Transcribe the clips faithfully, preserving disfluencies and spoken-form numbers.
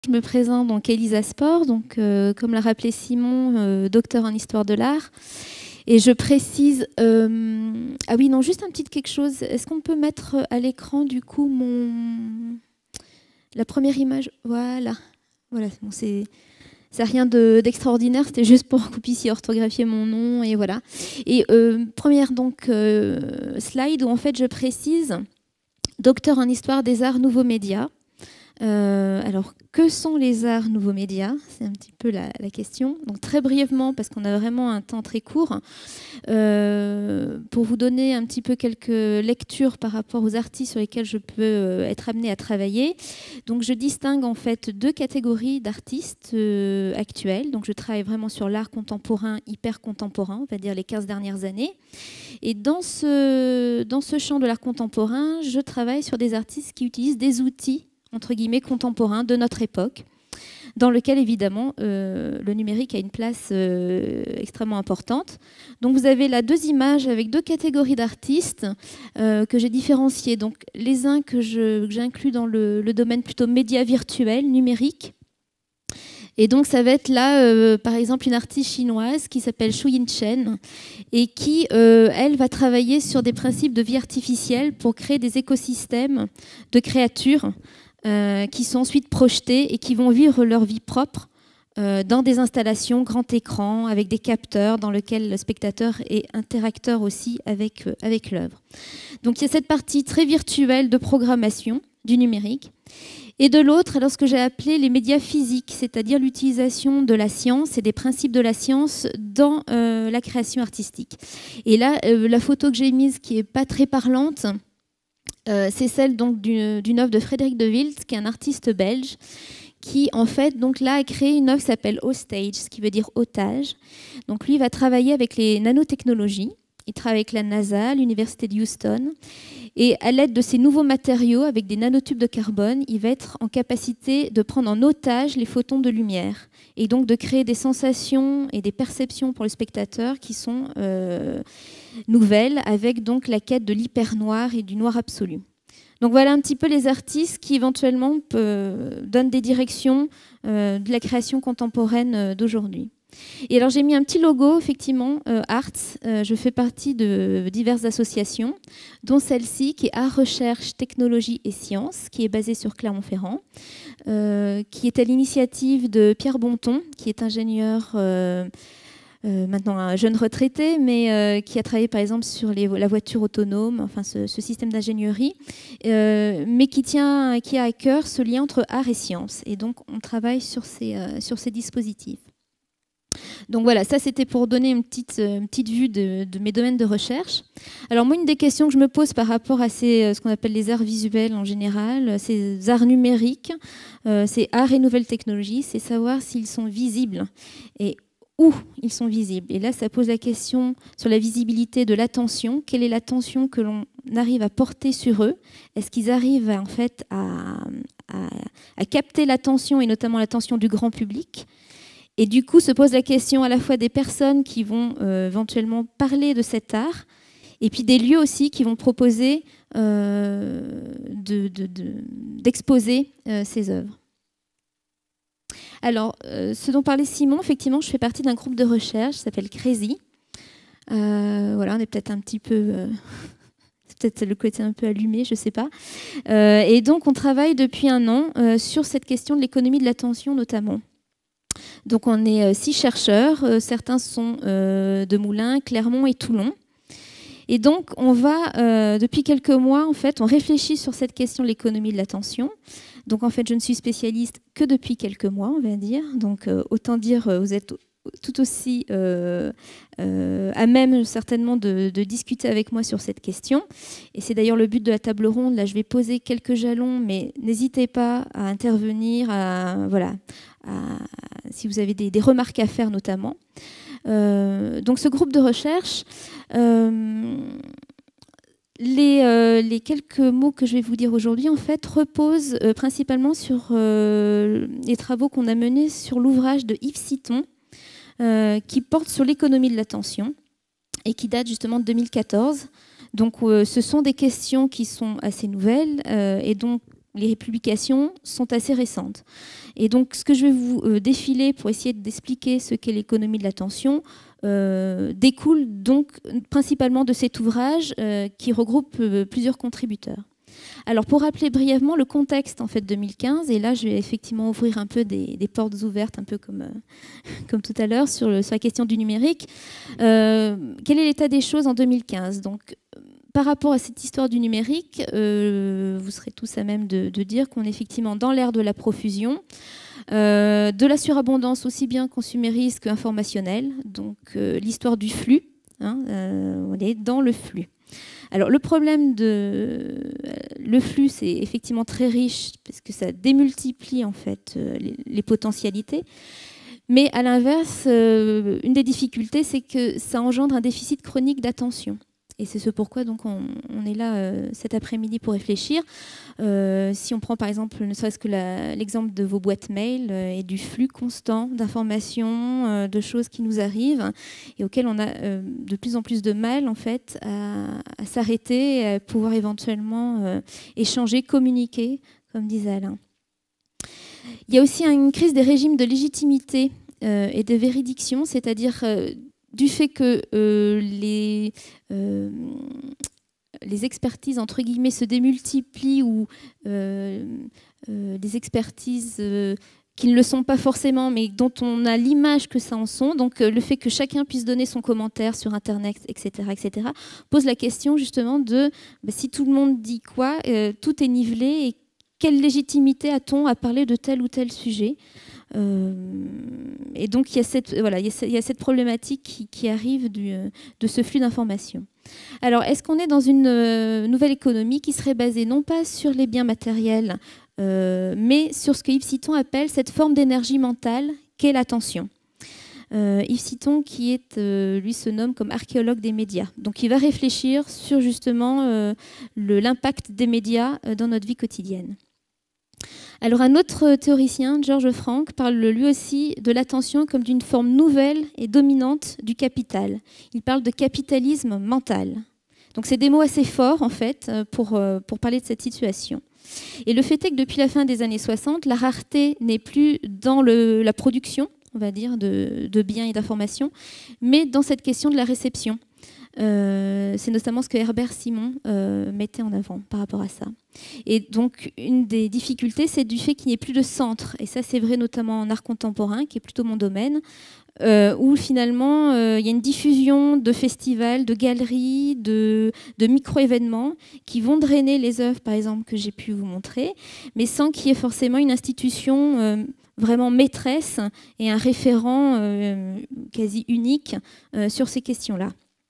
Je me présente donc Elisa Sport, donc, euh, comme l'a rappelé Simon, euh, docteur en histoire de l'art. Et je précise... Euh, ah oui, non, juste un petit quelque chose. Est-ce qu'on peut mettre à l'écran, du coup, mon... la première image? Voilà. Voilà, bon, c'est... C'est rien de, d'extraordinaire, c'était juste pour que vous puissiez orthographier mon nom, et voilà. Et euh, première donc euh, slide où en fait je précise docteur en histoire des arts nouveaux médias. Euh, alors, que sont les arts nouveaux médias? C'est un petit peu la, la question. Donc, très brièvement, parce qu'on a vraiment un temps très court, euh, pour vous donner un petit peu quelques lectures par rapport aux artistes sur lesquels je peux euh, être amenée à travailler. Donc, je distingue en fait deux catégories d'artistes euh, actuels. Donc, je travaille vraiment sur l'art contemporain, hyper contemporain, on va dire les quinze dernières années. Et dans ce, dans ce champ de l'art contemporain, je travaille sur des artistes qui utilisent des outils entre guillemets, contemporain de notre époque, dans lequel, évidemment, euh, le numérique a une place euh, extrêmement importante. Donc, vous avez là deux images avec deux catégories d'artistes euh, que j'ai différenciées. Donc, les uns que, je, que j'inclus dans le, le domaine plutôt média virtuel, numérique. Et donc, ça va être là, euh, par exemple, une artiste chinoise qui s'appelle Xu Yinchen et qui, euh, elle, va travailler sur des principes de vie artificielle pour créer des écosystèmes de créatures Euh, qui sont ensuite projetés et qui vont vivre leur vie propre euh, dans des installations grand écran avec des capteurs dans lesquels le spectateur est interacteur aussi avec, euh, avec l'œuvre. Donc il y a cette partie très virtuelle de programmation du numérique. Et de l'autre, alors ce que j'ai appelé les médias physiques, c'est-à-dire l'utilisation de la science et des principes de la science dans euh, la création artistique. Et là, euh, la photo que j'ai mise qui n'est pas très parlante, Euh, c'est celle donc d'une, d'une œuvre de Frédéric de Wild, qui est un artiste belge, qui en fait donc là a créé une œuvre qui s'appelle Hostage, ce qui veut dire otage. Donc lui va travailler avec les nanotechnologies. Il travaille avec la NASA, l'université de Houston, et à l'aide de ces nouveaux matériaux, avec des nanotubes de carbone, il va être en capacité de prendre en otage les photons de lumière, et donc de créer des sensations et des perceptions pour le spectateur qui sont euh, nouvelles, avec donc la quête de l'hyper-noir et du noir absolu. Donc voilà un petit peu les artistes qui éventuellement peut, donnent des directions euh, de la création contemporaine d'aujourd'hui. Et alors j'ai mis un petit logo, effectivement, euh, Arts. Euh, je fais partie de diverses associations, dont celle-ci qui est Art, Recherche, Technologie et Sciences, qui est basée sur Clermont-Ferrand, euh, qui est à l'initiative de Pierre Bonton, qui est ingénieur, euh, euh, maintenant un jeune retraité, mais euh, qui a travaillé par exemple sur les, la voiture autonome, enfin ce, ce système d'ingénierie, euh, mais qui, tient, qui a à cœur ce lien entre art et science. Et donc on travaille sur ces, euh, sur ces dispositifs. Donc voilà, ça c'était pour donner une petite, une petite vue de, de mes domaines de recherche. Alors moi, une des questions que je me pose par rapport à ces, ce qu'on appelle les arts visuels en général, ces arts numériques, euh, ces arts et nouvelles technologies, c'est savoir s'ils sont visibles et où ils sont visibles. Et là, ça pose la question sur la visibilité de l'attention. Quelle est l'attention que l'on arrive à porter sur eux? Est-ce qu'ils arrivent en fait à, à, à capter l'attention, et notamment l'attention du grand public? Et du coup, se pose la question à la fois des personnes qui vont euh, éventuellement parler de cet art, et puis des lieux aussi qui vont proposer euh, de, de, de, d'exposer euh, ces œuvres. Alors, euh, ce dont parlait Simon, effectivement, je fais partie d'un groupe de recherche qui s'appelle Crazy. Euh, voilà, on est peut-être un petit peu... Euh, c'est peut-être le côté un peu allumé, je ne sais pas. Euh, et donc, on travaille depuis un an euh, sur cette question de l'économie de l'attention, notamment. Donc on est euh, six chercheurs, euh, certains sont euh, de Moulins, Clermont et Toulon. Et donc on va, euh, depuis quelques mois, en fait, on réfléchit sur cette question de l'économie de l'attention. Donc en fait, je ne suis spécialiste que depuis quelques mois, on va dire. Donc euh, autant dire, euh, vous êtes tout aussi euh, euh, à même certainement de, de discuter avec moi sur cette question. Et c'est d'ailleurs le but de la table ronde. Là, je vais poser quelques jalons, mais n'hésitez pas à intervenir, à, voilà, à, si vous avez des, des remarques à faire notamment. Euh, donc ce groupe de recherche, euh, les, euh, les quelques mots que je vais vous dire aujourd'hui, en fait, reposent euh, principalement sur euh, les travaux qu'on a menés sur l'ouvrage de Yves Citon, Euh, qui porte sur l'économie de l'attention et qui date justement de deux mille quatorze. Donc euh, ce sont des questions qui sont assez nouvelles euh, et donc les publications sont assez récentes. Et donc, ce que je vais vous euh, défiler pour essayer d'expliquer ce qu'est l'économie de l'attention euh, découle donc principalement de cet ouvrage euh, qui regroupe euh, plusieurs contributeurs. Alors, pour rappeler brièvement le contexte en fait deux mille quinze, et là, je vais effectivement ouvrir un peu des, des portes ouvertes, un peu comme, euh, comme tout à l'heure sur, sur la question du numérique. Euh, quel est l'état des choses en deux mille quinze? Donc, par rapport à cette histoire du numérique, euh, vous serez tous à même de, de dire qu'on est effectivement dans l'ère de la profusion, euh, de la surabondance aussi bien consumériste qu'informationnelle, donc euh, l'histoire du flux, hein, euh, on est dans le flux. Alors le problème de le flux, c'est effectivement très riche parce que ça démultiplie en fait les, les potentialités. Mais à l'inverse, euh, une des difficultés, c'est que ça engendre un déficit chronique d'attention. Et c'est ce pourquoi donc on, on est là euh, cet après-midi pour réfléchir. Euh, si on prend par exemple, ne serait-ce que l'exemple de vos boîtes mail euh, et du flux constant d'informations, euh, de choses qui nous arrivent et auxquelles on a euh, de plus en plus de mal en fait à, à s'arrêter, à pouvoir éventuellement euh, échanger, communiquer, comme disait Alain. Il y a aussi une crise des régimes de légitimité euh, et de véridiction, c'est-à-dire euh, du fait que euh, les, euh, les expertises, entre guillemets, se démultiplient ou euh, euh, des expertises euh, qui ne le sont pas forcément, mais dont on a l'image que ça en sont. Donc euh, le fait que chacun puisse donner son commentaire sur Internet, et cetera, et cetera, pose la question justement de bah, si tout le monde dit quoi, euh, tout est nivelé et quelle légitimité a-t-on à parler de tel ou tel sujet? Euh, et donc il y a cette, voilà, il y a cette problématique qui, qui arrive du, de ce flux d'informations. Alors est-ce qu'on est dans une euh, nouvelle économie qui serait basée non pas sur les biens matériels, euh, mais sur ce que Yves Citon appelle cette forme d'énergie mentale qu'est l'attention? Euh, Yves Citon, qui est, euh, lui se nomme comme archéologue des médias. Donc il va réfléchir sur justement euh, l'impact des médias euh, dans notre vie quotidienne. Alors un autre théoricien, George Frank, parle lui aussi de l'attention comme d'une forme nouvelle et dominante du capital. Il parle de capitalisme mental. Donc c'est des mots assez forts en fait pour, pour parler de cette situation. Et le fait est que depuis la fin des années soixante, la rareté n'est plus dans le, la production, on va dire, de, de biens et d'informations, mais dans cette question de la réception. Euh, c'est notamment ce que Herbert Simon euh, mettait en avant par rapport à ça. Et donc, une des difficultés, c'est du fait qu'il n'y ait plus de centre. Et ça, c'est vrai notamment en art contemporain, qui est plutôt mon domaine, euh, où finalement, euh, il y a une diffusion de festivals, de galeries, de, de micro-événements qui vont drainer les œuvres, par exemple, que j'ai pu vous montrer, mais sans qu'il y ait forcément une institution euh, vraiment maîtresse et un référent euh, quasi unique euh, sur ces questions-là.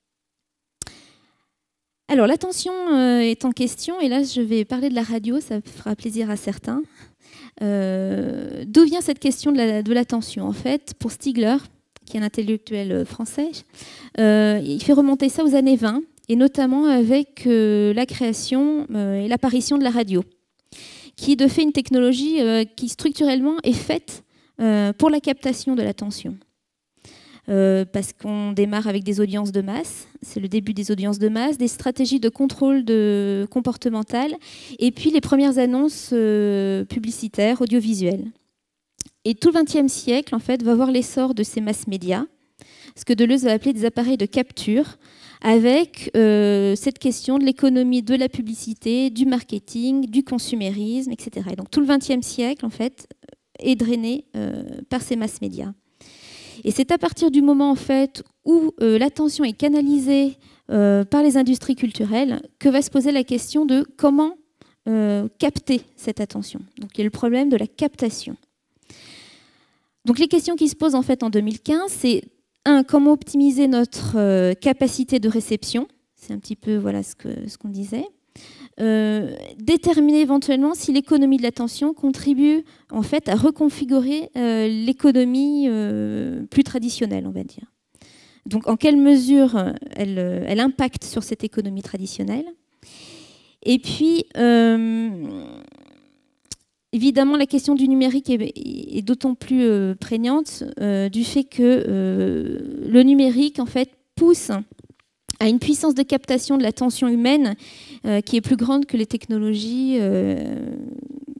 Alors, l'attention euh, est en question, et là, je vais parler de la radio, ça fera plaisir à certains. Euh, D'où vient cette question de l'attention la, de En fait, pour Stigler, qui est un intellectuel français, euh, il fait remonter ça aux années vingt, et notamment avec euh, la création euh, et l'apparition de la radio, qui est de fait une technologie euh, qui structurellement est faite euh, pour la captation de l'attention. Euh, parce qu'on démarre avec des audiences de masse, c'est le début des audiences de masse, des stratégies de contrôle de comportemental, et puis les premières annonces euh, publicitaires, audiovisuelles. Et tout le vingtième siècle, en fait, va voir l'essor de ces masses médias, ce que Deleuze va appeler des appareils de capture, avec euh, cette question de l'économie de la publicité, du marketing, du consumérisme, et cetera. Et donc tout le vingtième siècle, en fait, est drainé euh, par ces masses médias. Et c'est à partir du moment en fait, où euh, l'attention est canalisée euh, par les industries culturelles que va se poser la question de comment euh, capter cette attention. Donc il y a le problème de la captation. Donc les questions qui se posent en fait en deux mille quinze, c'est un, comment optimiser notre euh, capacité de réception, c'est un petit peu voilà, ce que, ce qu'on disait. Euh, déterminer éventuellement si l'économie de l'attention contribue en fait à reconfigurer euh, l'économie euh, plus traditionnelle, on va dire. Donc en quelle mesure elle, elle impacte sur cette économie traditionnelle. Et puis euh, évidemment la question du numérique est, est d'autant plus euh, prégnante euh, du fait que euh, le numérique en fait pousse à une puissance de captation de l'attention humaine euh, qui est plus grande que les technologies euh,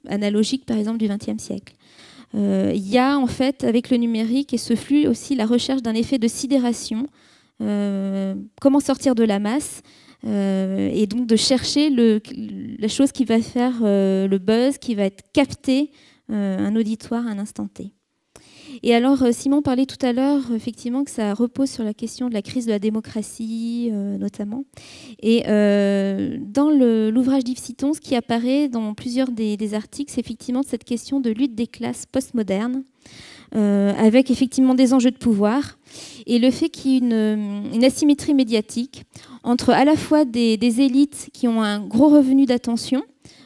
analogique, par exemple, du vingtième siècle. Euh, il y a, en fait, avec le numérique et ce flux, aussi la recherche d'un effet de sidération. Euh, comment sortir de la masse euh, et donc de chercher le, la chose qui va faire euh, le buzz, qui va être capté euh, un auditoire à un instant T. Et alors, Simon parlait tout à l'heure, effectivement, que ça repose sur la question de la crise de la démocratie, euh, notamment. Et euh, dans l'ouvrage d'Yves Citon, ce qui apparaît dans plusieurs des, des articles, c'est effectivement cette question de lutte des classes postmodernes, euh, avec effectivement des enjeux de pouvoir, et le fait qu'il y ait une, une asymétrie médiatique entre à la fois des, des élites qui ont un gros revenu d'attention.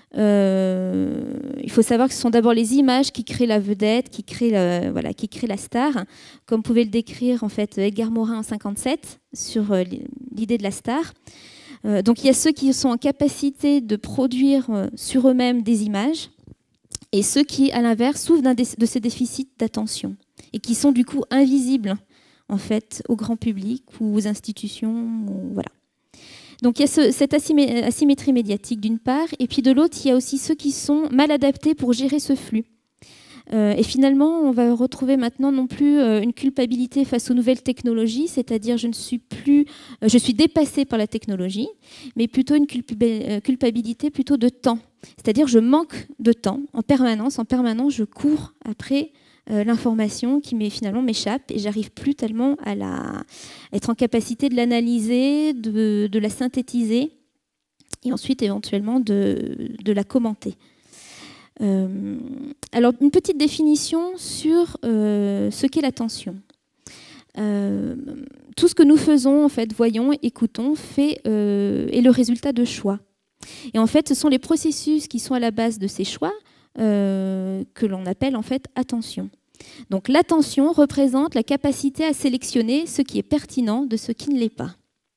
Euh, il faut savoir que ce sont d'abord les images qui créent la vedette, qui créent, la, voilà, qui créent la star, comme pouvait le décrire en fait Edgar Morin en cinquante-sept sur euh, l'idée de la star. Euh, donc il y a ceux qui sont en capacité de produire euh, sur eux-mêmes des images, et ceux qui, à l'inverse, souffrent d'un de ces déficits d'attention et qui sont du coup invisibles en fait au grand public ou aux institutions, ou, voilà. Donc il y a ce, cette asymétrie médiatique d'une part, et puis de l'autre, il y a aussi ceux qui sont mal adaptés pour gérer ce flux. Euh, et finalement, on va retrouver maintenant non plus euh, une culpabilité face aux nouvelles technologies, c'est-à-dire je ne suis plus, euh, je suis dépassée par la technologie, mais plutôt une culpabilité plutôt de temps. C'est-à-dire je manque de temps en permanence, en permanence je cours après euh, l'information qui finalement m'échappe et j'arrive plus tellement à la, être en capacité de l'analyser, de, de la synthétiser et ensuite éventuellement de, de la commenter. Euh, alors, une petite définition sur euh, ce qu'est l'attention. Euh, tout ce que nous faisons, en fait, voyons, écoutons, fait, euh, est le résultat de choix. Et en fait, ce sont les processus qui sont à la base de ces choix euh, que l'on appelle en fait attention. Donc, l'attention représente la capacité à sélectionner ce qui est pertinent de ce qui ne l'est pas.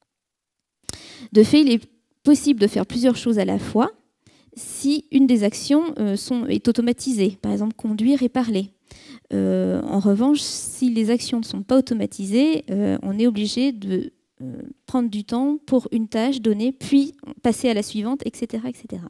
De fait, il est possible de faire plusieurs choses à la fois si une des actions euh, sont, est automatisée, par exemple conduire et parler. Euh, en revanche, si les actions ne sont pas automatisées, euh, on est obligé de euh, prendre du temps pour une tâche donnée, puis passer à la suivante, et cetera et cetera.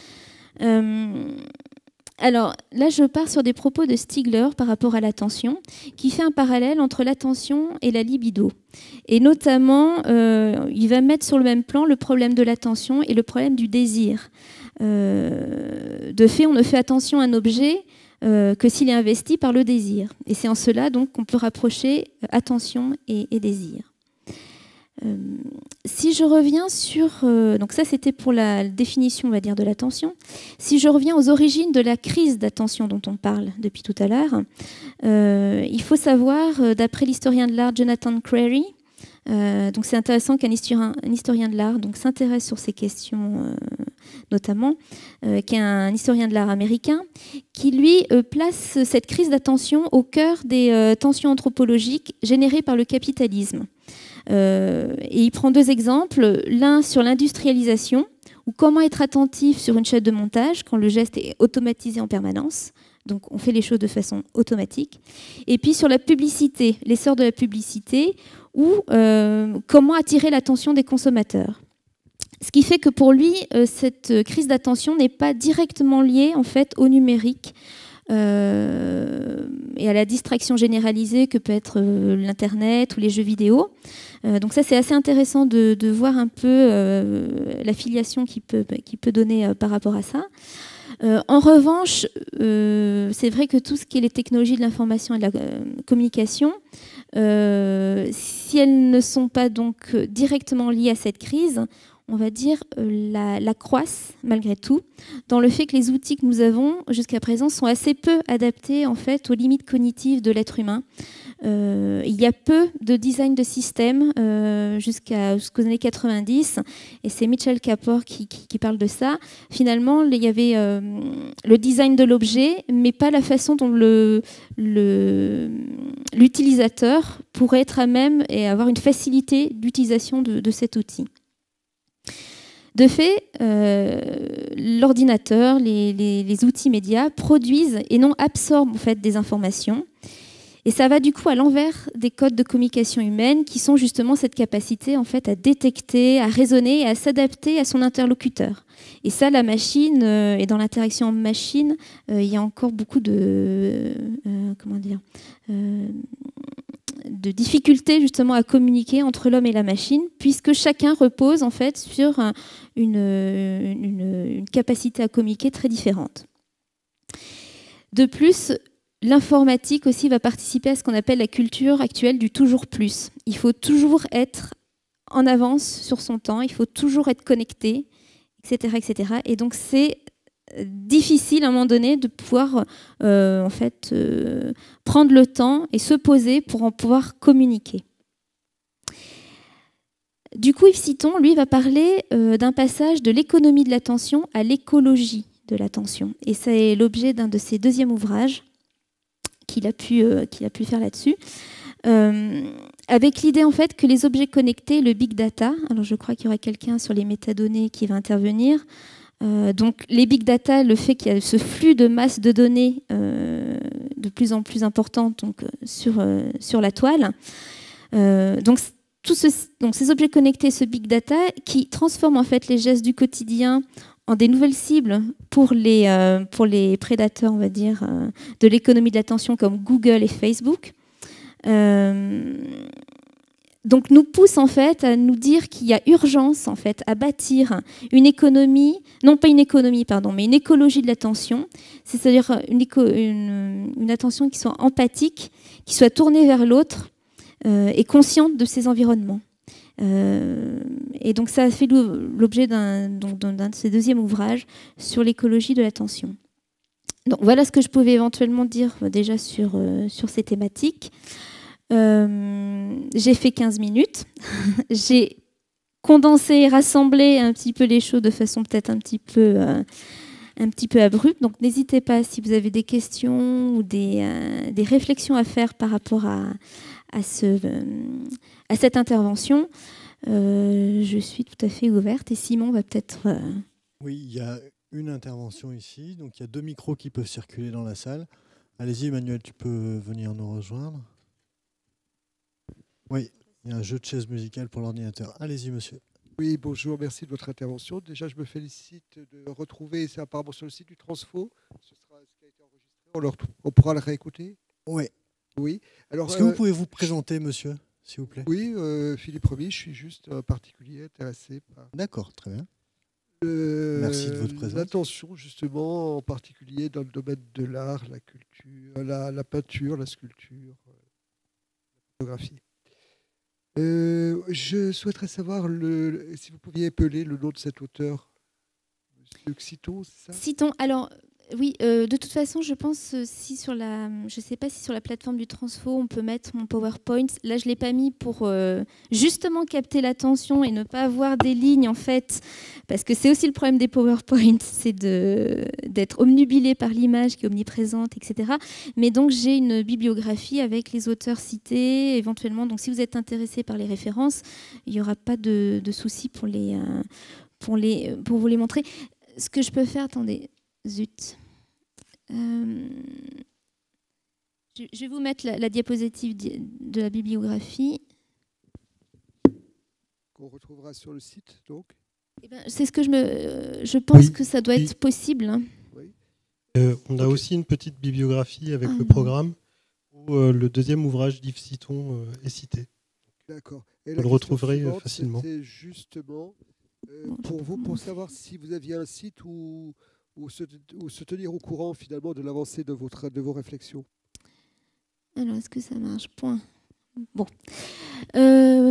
Euh, alors là, je pars sur des propos de Stigler par rapport à l'attention, qui fait un parallèle entre l'attention et la libido. Et notamment, euh, il va mettre sur le même plan le problème de l'attention et le problème du désir. Euh, de fait, on ne fait attention à un objet euh, que s'il est investi par le désir. Et c'est en cela donc qu'on peut rapprocher euh, attention et, et désir. Euh, si je reviens sur... Euh, donc ça, c'était pour la définition, on va dire, de l'attention. Si je reviens aux origines de la crise d'attention dont on parle depuis tout à l'heure, euh, il faut savoir, euh, d'après l'historien de l'art Jonathan Crary, Euh, donc c'est intéressant qu'un historien, un historien de l'art donc s'intéresse sur ces questions euh, notamment, euh, qui est un historien de l'art américain, qui lui euh, place cette crise d'attention au cœur des euh, tensions anthropologiques générées par le capitalisme. Euh, et il prend deux exemples, l'un sur l'industrialisation, ou comment être attentif sur une chaîne de montage quand le geste est automatisé en permanence. Donc on fait les choses de façon automatique. Et puis sur la publicité, l'essor de la publicité, ou euh, comment attirer l'attention des consommateurs. Ce qui fait que pour lui, euh, cette crise d'attention n'est pas directement liée en fait, au numérique euh, et à la distraction généralisée que peut être euh, l'Internet ou les jeux vidéo. Euh, donc ça, c'est assez intéressant de, de voir un peu euh, la filiation qu'il peut, qu'il peut donner euh, par rapport à ça. Euh, en revanche, euh, c'est vrai que tout ce qui est les technologies de l'information et de la euh, communication, euh, si elles ne sont pas donc directement liées à cette crise, on va dire euh, la, la croissent malgré tout, dans le fait que les outils que nous avons jusqu'à présent sont assez peu adaptés en fait aux limites cognitives de l'être humain. Euh, il y a peu de design de système euh, jusqu'à, jusqu'aux années quatre-vingt-dix, et c'est Mitchell Kapor qui, qui, qui parle de ça. Finalement, il y avait euh, le design de l'objet, mais pas la façon dont le, le, l'utilisateur pourrait être à même et avoir une facilité d'utilisation de, de cet outil. De fait, euh, l'ordinateur, les, les, les outils médias produisent et non absorbent en fait, des informations. Et ça va du coup à l'envers des codes de communication humaine qui sont justement cette capacité en fait à détecter, à raisonner et à s'adapter à son interlocuteur. Et ça, la machine, euh, et dans l'interaction machine, euh, il y a encore beaucoup de, euh, comment dire, euh, de difficultés justement à communiquer entre l'homme et la machine, puisque chacun repose en fait sur un, une, une, une capacité à communiquer très différente. De plus, l'informatique aussi va participer à ce qu'on appelle la culture actuelle du toujours plus. Il faut toujours être en avance sur son temps, il faut toujours être connecté, et cetera, et cetera. Et donc c'est difficile à un moment donné de pouvoir euh, en fait euh, prendre le temps et se poser pour en pouvoir communiquer. Du coup, Yves Citon, lui, va parler euh, d'un passage de l'économie de l'attention à l'écologie de l'attention. Et c'est l'objet d'un de ses deuxièmes ouvrages qu'il a pu, euh, qu'il a pu faire là-dessus. Euh, avec l'idée en fait que les objets connectés, le big data, alors je crois qu'il y aura quelqu'un sur les métadonnées qui va intervenir. Euh, donc les big data, le fait qu'il y a ce flux de masse de données euh, de plus en plus important donc, sur, euh, sur la toile. Euh, donc, tout ce, donc ces objets connectés, ce big data, qui transforment en fait les gestes du quotidien en des nouvelles cibles pour les, euh, pour les prédateurs, on va dire, euh, de l'économie de l'attention comme Google et Facebook. Euh, donc nous pousse en fait à nous dire qu'il y a urgence en fait à bâtir une économie, non pas une économie pardon, mais une écologie de l'attention, c'est-à-dire une, une, une attention qui soit empathique, qui soit tournée vers l'autre euh, et consciente de ses environnements. Euh, et donc ça a fait l'objet d'un, d'un de ces deuxièmes ouvrages sur l'écologie de l'attention. Donc voilà ce que je pouvais éventuellement dire déjà sur, euh, sur ces thématiques. Euh, j'ai fait quinze minutes. J'ai condensé et rassemblé un petit peu les choses de façon peut-être un petit peu, euh, un petit peu abrupte. Donc n'hésitez pas si vous avez des questions ou des, euh, des réflexions à faire par rapport à, à, ce, euh, à cette intervention. Euh, je suis tout à fait ouverte et Simon va peut-être... Euh... Oui, il y a une intervention ici. Donc il y a deux micros qui peuvent circuler dans la salle. Allez-y Emmanuel, tu peux venir nous rejoindre. Oui, il y a un jeu de chaises musicales pour l'ordinateur. Allez-y, monsieur. Oui, bonjour, merci de votre intervention. Déjà, je me félicite de retrouver, c'est apparemment sur le site du Transfo, ce sera ce qui a été enregistré, on, le, on pourra le réécouter. Oui. Oui. Alors, est-ce que euh, vous pouvez vous présenter, monsieur, s'il vous plaît? Oui, euh, Philippe Remy, je suis juste un particulier intéressé par... D'accord, très bien. Euh, Merci de votre présence. L'attention, justement, en particulier dans le domaine de l'art, la culture, la, la peinture, la sculpture, la photographie. Euh, je souhaiterais savoir le, si vous pouviez épeler le nom de cet auteur, Monsieur Citon, c'est ça? Citon, alors oui, euh, de toute façon, je pense euh, si sur la, je sais pas si sur la plateforme du Transfo on peut mettre mon PowerPoint. Là, je l'ai pas mis pour euh, justement capter l'attention et ne pas avoir des lignes en fait, parce que c'est aussi le problème des PowerPoint, c'est de d'être omnubilé par l'image qui est omniprésente, et cetera. Mais donc j'ai une bibliographie avec les auteurs cités, éventuellement. Donc si vous êtes intéressé par les références, il y aura pas de, de souci pour les, euh, pour les, pour vous les montrer. Ce que je peux faire, attendez. Zut. Euh, je, je vais vous mettre la, la diapositive de la bibliographie. Qu'on retrouvera sur le site, donc. Eh ben, c'est ce que je me, je pense oui. que ça doit oui. être possible. Hein. Oui. Euh, on a okay. aussi une petite bibliographie avec ah, le programme où euh, le deuxième ouvrage d'Yves Citon euh, est cité. D'accord. Vous le retrouverez suivante, facilement. C'est justement euh, bon, pour vous, pour savoir si vous aviez un site où Ou se, ou se tenir au courant finalement de l'avancée de, votre, de vos réflexions. Alors, est-ce que ça marche? Point. Bon. Euh,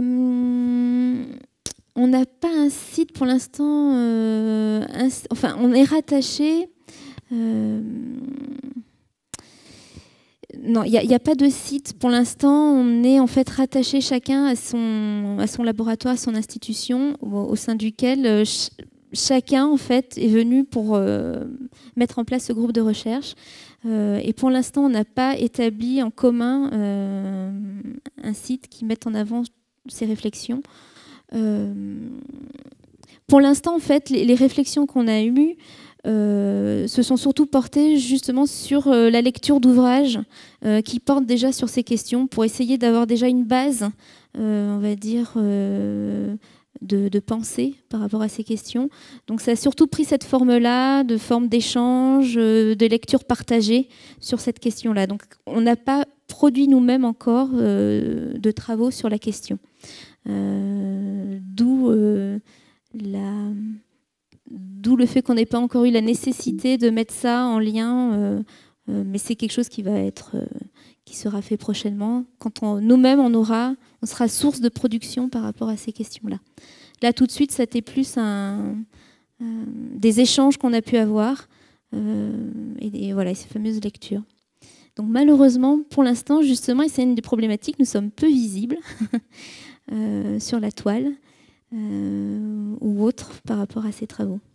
on n'a pas un site pour l'instant. Euh, enfin, on est rattaché. Euh, non, il n'y a, a pas de site pour l'instant. On est en fait rattaché chacun à son, à son laboratoire, à son institution, au, au sein duquel euh, ch chacun en fait est venu pour euh, mettre en place ce groupe de recherche. Euh, et pour l'instant, on n'a pas établi en commun euh, un site qui mette en avant ces réflexions. Euh, pour l'instant, en fait, les, les réflexions qu'on a eues euh, se sont surtout portés justement sur euh, la lecture d'ouvrages euh, qui portent déjà sur ces questions pour essayer d'avoir déjà une base, euh, on va dire, euh, de, de pensée par rapport à ces questions. Donc ça a surtout pris cette forme-là, de forme d'échange, euh, de lecture partagée sur cette question-là. Donc on n'a pas produit nous-mêmes encore euh, de travaux sur la question. Euh, d'où euh, la... D'où le fait qu'on n'ait pas encore eu la nécessité de mettre ça en lien, euh, euh, mais c'est quelque chose qui va être, euh, qui sera fait prochainement. Quand on, nous-mêmes on aura, on sera source de production par rapport à ces questions-là. Là tout de suite, c'était plus un, euh, des échanges qu'on a pu avoir euh, et, et voilà ces fameuses lectures. Donc malheureusement, pour l'instant, justement, et c'est une des problématiques, nous sommes peu visibles euh, sur la toile. Euh, ou autres par rapport à ces travaux.